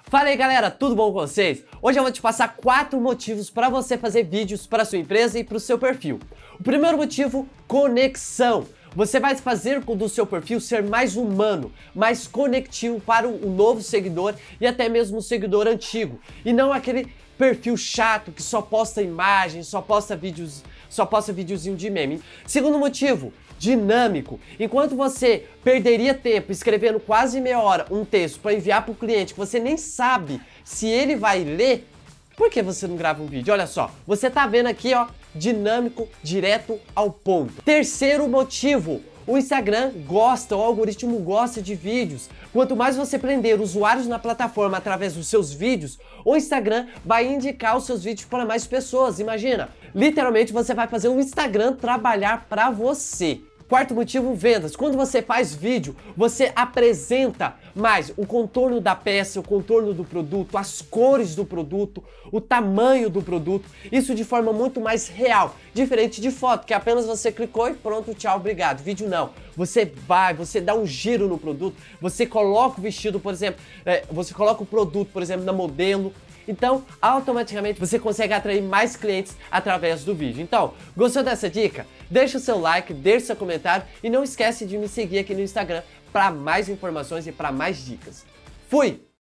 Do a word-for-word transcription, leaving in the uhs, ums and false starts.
Fala aí galera, tudo bom com vocês? Hoje eu vou te passar quatro motivos para você fazer vídeos para sua empresa e para o seu perfil. O primeiro motivo, conexão. Você vai fazer com o seu perfil ser mais humano, mais conectivo para o novo seguidor e até mesmo o seguidor antigo. E não aquele perfil chato que só posta imagens, só posta vídeos, só posta videozinho de meme. Segundo motivo, dinâmico. Enquanto você perderia tempo escrevendo quase meia hora um texto para enviar para o cliente que você nem sabe se ele vai ler, por que você não grava um vídeo? Olha só, você tá vendo aqui, ó, dinâmico, direto ao ponto. Terceiro motivo, o Instagram gosta, o algoritmo gosta de vídeos. Quanto mais você prender usuários na plataforma através dos seus vídeos, o Instagram vai indicar os seus vídeos para mais pessoas. Imagina, literalmente você vai fazer o Instagram trabalhar para você. Quarto motivo, vendas. Quando você faz vídeo, você apresenta mais o contorno da peça, o contorno do produto, as cores do produto, o tamanho do produto, isso de forma muito mais real, diferente de foto, que apenas você clicou e pronto, tchau, obrigado. Vídeo não. Você vai, você dá um giro no produto, você coloca o vestido, por exemplo, é, você coloca o produto, por exemplo, na modelo. Então, automaticamente você consegue atrair mais clientes através do vídeo. Então, gostou dessa dica? Deixa o seu like, deixa o seu comentário e não esquece de me seguir aqui no Instagram para mais informações e para mais dicas. Fui!